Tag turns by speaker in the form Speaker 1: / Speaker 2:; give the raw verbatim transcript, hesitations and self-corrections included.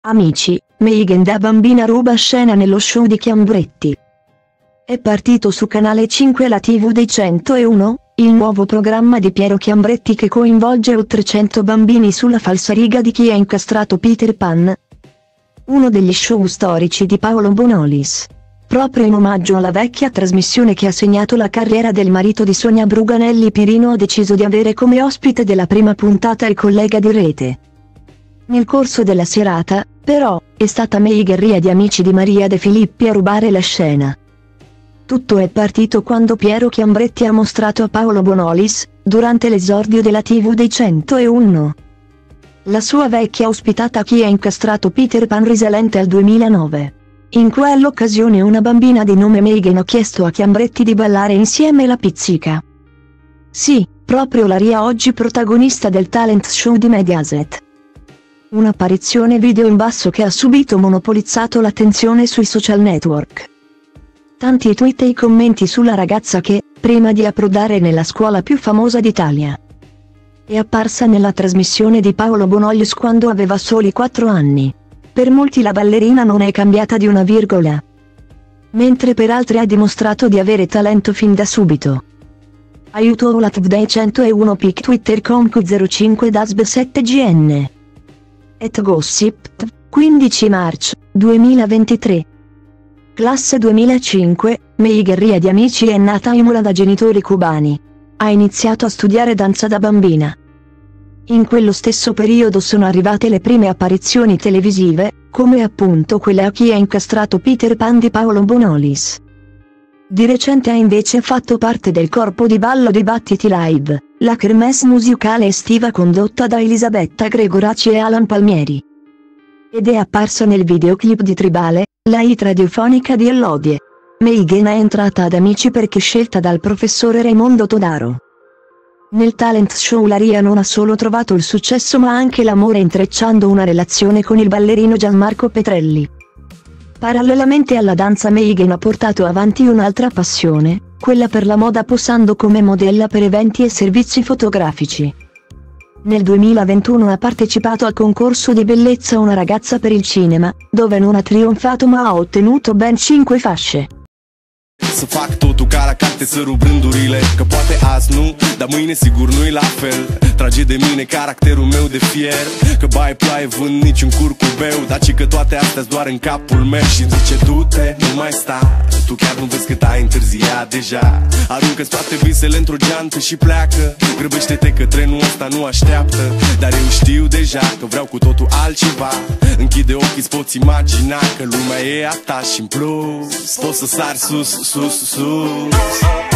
Speaker 1: Amici, Megan da bambina ruba scena nello show di Chiambretti. È partito su Canale cinque la tivù dei centouno, il nuovo programma di Piero Chiambretti che coinvolge oltre cento bambini sulla falsariga di chi ha incastrato Peter Pan. Uno degli show storici di Paolo Bonolis. Proprio in omaggio alla vecchia trasmissione che ha segnato la carriera del marito di Sonia Bruganelli, Pirino ha deciso di avere come ospite della prima puntata il collega di rete. Nel corso della serata, però, è stata Megan Ria di Amici di Maria De Filippi a rubare la scena. Tutto è partito quando Piero Chiambretti ha mostrato a Paolo Bonolis, durante l'esordio della tivù dei centouno, la sua vecchia ospitata Chi ha incastrato Peter Pan risalente al duemilanove. In quell'occasione una bambina di nome Megan ha chiesto a Chiambretti di ballare insieme la pizzica. Sì, proprio la Ria, oggi protagonista del talent show di Mediaset. Un'apparizione video in basso che ha subito monopolizzato l'attenzione sui social network. Tanti i tweet e i commenti sulla ragazza che, prima di approdare nella scuola più famosa d'Italia, è apparsa nella trasmissione di Paolo Bonolis quando aveva soli quattro anni. Per molti la ballerina non è cambiata di una virgola, mentre per altri ha dimostrato di avere talento fin da subito. Aiuto la tivù dei centouno pic Twitter conco zero cinque dasb sette gn. Et Gossip, quindici marzo duemilaventitré. Classe duemilacinque, Megan Ria di Amici è nata a Imola da genitori cubani. Ha iniziato a studiare danza da bambina. In quello stesso periodo sono arrivate le prime apparizioni televisive, come appunto quella a Chi ha incastrato Peter Pan di Paolo Bonolis. Di recente ha invece fatto parte del corpo di ballo di Battiti Live, la kermesse musicale estiva condotta da Elisabetta Gregoraci e Alan Palmieri. Ed è apparsa nel videoclip di Tribale, la hit radiofonica di Elodie. Megan è entrata ad Amici perché scelta dal professore Raimondo Todaro. Nel talent show la Ria non ha solo trovato il successo ma anche l'amore, intrecciando una relazione con il ballerino Gianmarco Petrelli. Parallelamente alla danza Megan ha portato avanti un'altra passione, quella per la moda, posando come modella per eventi e servizi fotografici. Nel duemilaventuno ha partecipato al concorso di bellezza Una ragazza per il cinema, dove non ha trionfato ma ha ottenuto ben cinque fasce.
Speaker 2: Să fac totul ca la carte, să rup rândurile, că poate azi nu, dar mâine sigur nu-i la fel. Trage de mine caracterul meu de fier, că baie ploaie vând niciun curcubeu, dar ci că toate astea doar în capul meu. Și zice du-te, nu mai sta, tu chiar nu vezi cât ai întârziat deja. Aruncă-ți toate visele într-o geantă și pleacă, grăbește-te că trenul ăsta nu așteaptă. Dar eu știu deja că vreau cu totul altceva. Închide ochii, îți poți imagina că lumea e a ta și în plus poți să sari sus, sus, sus.